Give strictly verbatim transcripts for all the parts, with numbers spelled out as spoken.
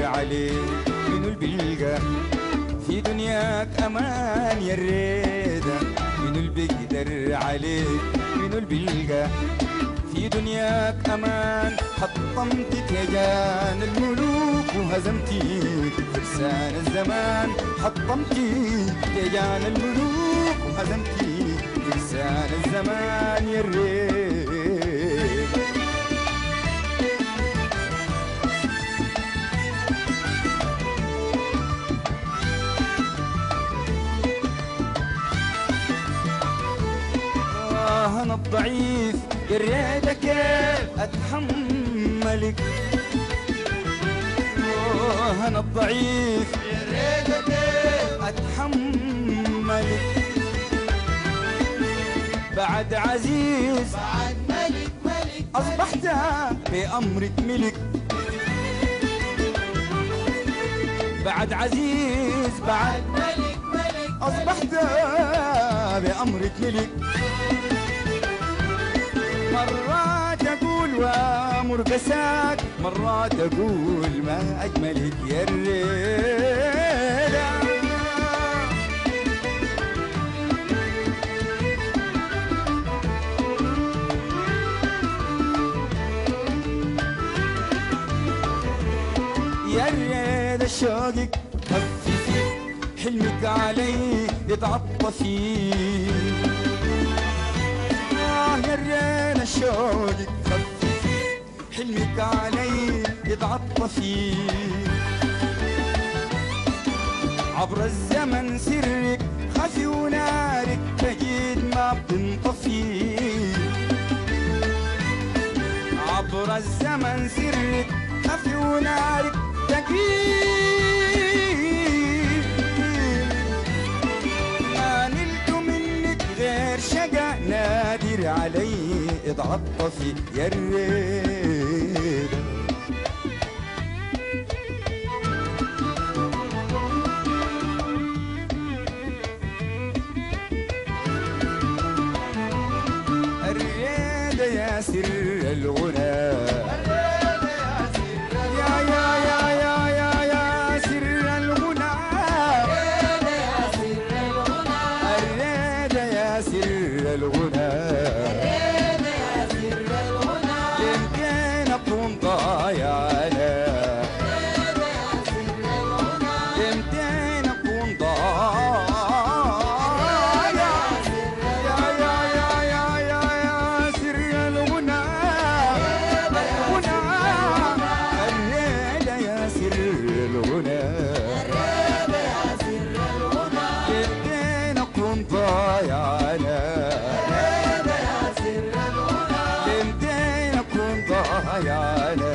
عليه منو اللي بيلقى في دنياك امان يا الريدة؟ منو اللي بيقدر عليه منو اللي بيلقى في دنياك امان؟ حطمت تيجان الملوك وهزمتي فرسان الزمان، حطمتي تيجان الملوك وهزمتي فرسان الزمان يا الريت. آه أنا الضعيف يا ريت كيف أتحملك، آه أنا الضعيف يا ريت كيف أتحملك، بعد عزيز بعد ملك ملك أصبحت بأمرك ملك، بعد عزيز بعد ملك ملك أصبحت بأمرك ملك. مرات أقول وأمر قساك، مرات أقول ما أجملك يا الريدة. يا الريدة شوقك خففي حلمك علي يتعطفي، يا الرينا شوقك خففي حلمك علي يتعطفي، عبر الزمن سرك خفي ونارك تجد ما بتنطفي، عبر الزمن سرك خفي ونارك تجد ما نلت منك غير شقا نادر علي اتعطفي يا الريدة. الريدة يا سر الغنى، يا يا يا يا يا يا سر الغنى، الريدة يا سر الغنى، يمكن أكون ضايع أنا، يمكن أكون ضايع، يا يا يا يا يا يا سر الغنى، الغنى، الريدة يا سر الغنى، يمكن أكون ضايع أنا، يمكن أكون ضايع أنا.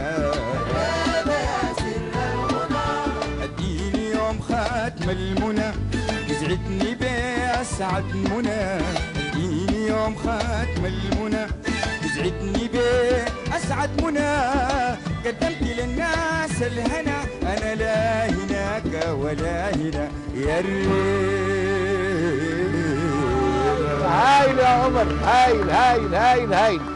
اديني يوم ختم المنى يسعدني بأسعد منى، اديني يوم ختم المنى يسعدني بأسعد منى، قدمت للناس الهنا أنا لا هناك ولا هنا يا الريت. هايل يا عمر، هايل هايل هايل هايل.